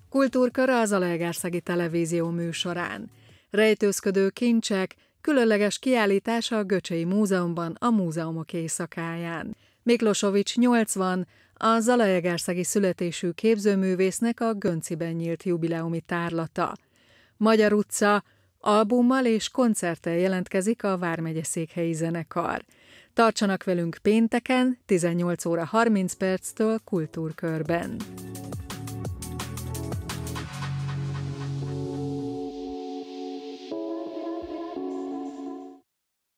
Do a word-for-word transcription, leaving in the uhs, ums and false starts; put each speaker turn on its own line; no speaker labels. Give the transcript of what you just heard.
Kultúrkör a Zalaegerszegi Televízió műsorán. Rejtőzködő kincsek, különleges kiállítás a Göcsei Múzeumban a Múzeumok Éjszakáján. Miklosovics nyolcvan, a zalaegerszegi születésű képzőművésznek a Gönciben nyílt jubileumi tárlata. Magyar utca, albummal és koncerttel jelentkezik a Vármegye Székhelyi Zenekar. Tartsanak velünk pénteken, tizennyolc óra harminc perctől Kultúrkörben.